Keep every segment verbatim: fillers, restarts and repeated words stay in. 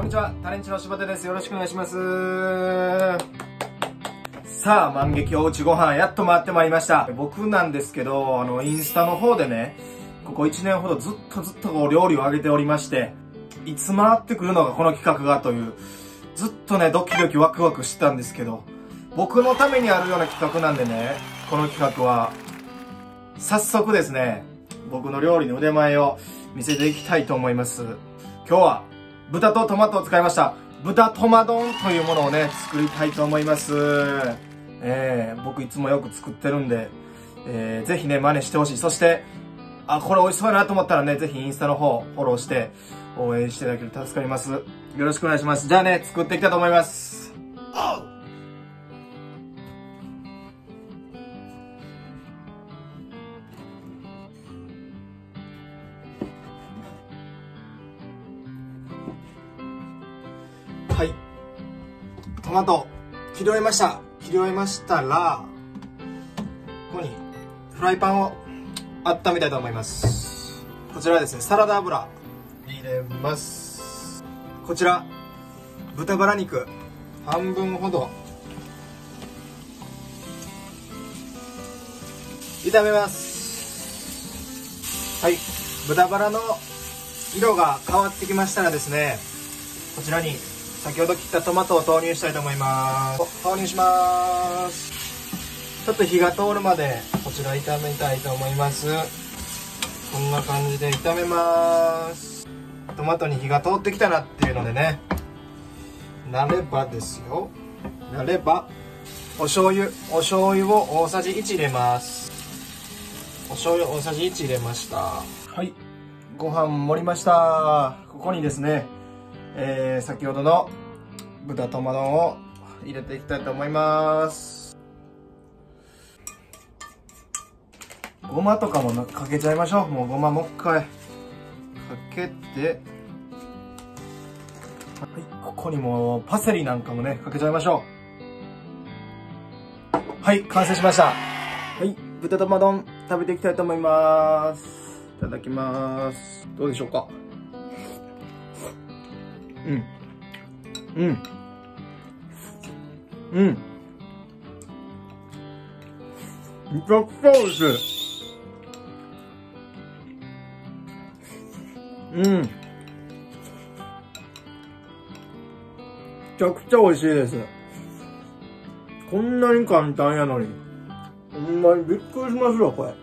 んにちは、タレンチの柴田です。よろしくお願いします。さあ、万劇おうちご飯やっと回ってまいりました。僕なんですけど、あの、インスタの方でね、ここいちねんほどずっとずっとこう料理をあげておりまして、いつ回ってくるのがこの企画がという、ずっとね、ドキドキワクワクしてたんですけど、僕のためにあるような企画なんでね、この企画は、早速ですね、僕の料理の腕前を見せていきたいと思います。今日は、豚とトマトを使いました、豚トマ丼というものをね、作りたいと思います。えー、僕いつもよく作ってるんで、えー、ぜひね、真似してほしい。そして、あ、これ美味しそうだなと思ったらね、ぜひインスタの方、フォローして、応援していただけると助かります。よろしくお願いします。じゃあね、作っていきたいと思います。はい。トマト、切り終えました。切り終えましたら、ここにフライパンを温めたいと思います。こちらはですね、サラダ油入れます。こちら、豚バラ肉半分ほど炒めます。はい。豚バラの色が変わってきましたらですね、こちらに先ほど切ったトマトを投入したいと思います。投入します。ちょっと火が通るまでこちら炒めたいと思います。こんな感じで炒めます。トマトに火が通ってきたなっていうのでね、なればですよ、なればお醤油お醤油を大さじいち入れます。お醤油大さじいち入れました。はい、ご飯盛りました。ここにですね、えー、先ほどの豚トマ丼を入れていきたいと思います。ごまとかもかけちゃいましょう。もうごまもう一回かけて、はい、ここにもパセリなんかもねかけちゃいましょう。はい、完成しました。はい、豚トマ丼食べていきたいと思います。いただきます。どうでしょうか。うんうんうんめちゃくちゃ美味しい。うんめちゃくちゃ美味しいです。こんなに簡単やのにほんまにびっくりしますよ。これ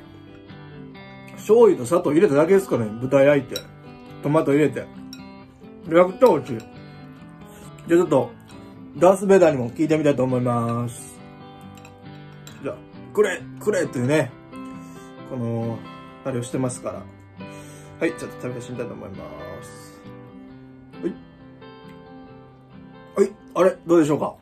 醤油と砂糖入れただけですかね。豚焼いてトマト入れてめちゃくちゃ美味しい。じゃあちょっとダース・ベイダーにも聞いてみたいと思います。じゃあくれくれっていうね、このあれをしてますから、はい、ちょっと食べてみたいと思います。はいはい、あれどうでしょうか。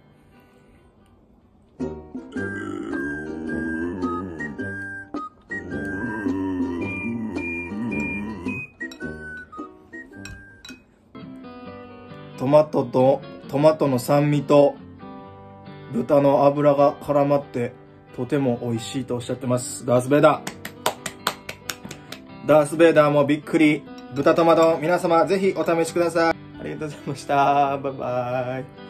トマトとトマトの酸味と豚の脂が絡まってとても美味しいとおっしゃってます。ダース・ベイダーダース・ベイダーもびっくり。豚トマト皆様ぜひお試しください。ありがとうございました。バイバイ。